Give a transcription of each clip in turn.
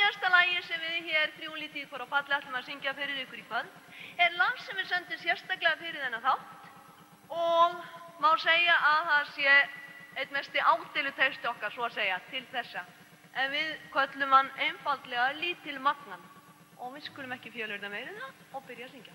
Næsta lagi sem við hér þrjúlítið hvora falli ætlum að syngja fyrir ykkur í kvöld er lag sem við sendum sérstaklega fyrir þennan þátt og má segja að það sé einn mesti ádeiluteksti okkar, svo að segja, til þessa. En við köllum hann einfaldlega Lítil Magnan og við skulum ekki fjölyrða meira en það og byrja að syngja.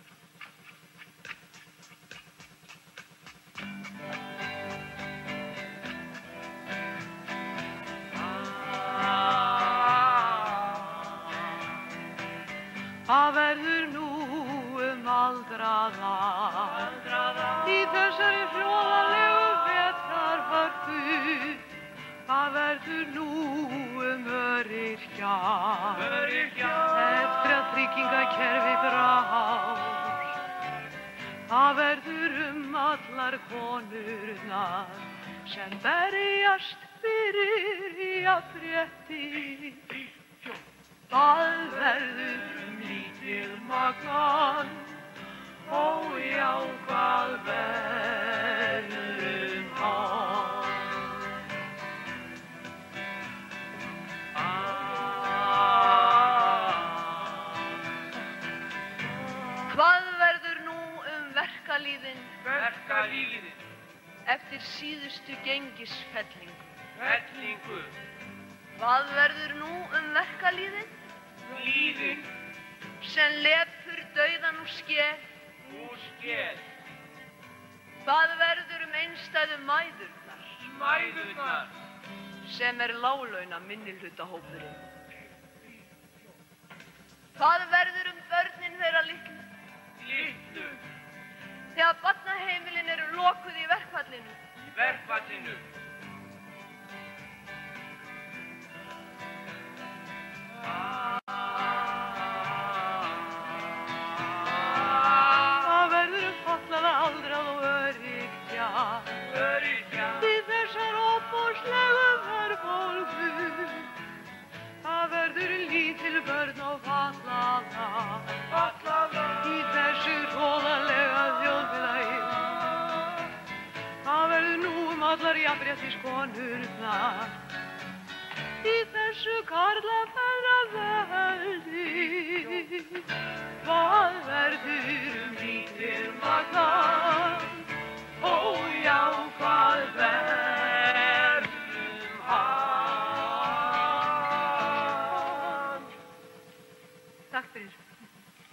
Það verður nú aldraða í þessari hljóðalegu vetrarhörku. Það verður nú öryrkja eftir að tryggingakerfi brást. Það verður allar konurnar sem berjast fyrir jafnrétti. Það verður lítil Magnan, ó já, hvað verður hann? Hvað verður nú verkalýðin? Eftir síðustu gengisfellingu. Hvað verður nú verkalýðin? Líðin Sem lepur dauðan úr skel. Hvað verður einstæðu mæðurnar? Sem láglauna minnihlutahópurinn. Hvað verður börnin þeirra litlu? Þegar barnaheimilin eru lokuð í verkfallinu. Það verður fallaða, aldrað og öryrkja í þessar ofboðslegu verðbólgu. Það verður lítil börn og fallaða í þessu hroðalega þjóðfélagi. Það verður nú allar jafnréttiskonurnar í þessu karlafeðraveldi. Hvað verður lítil Magnan?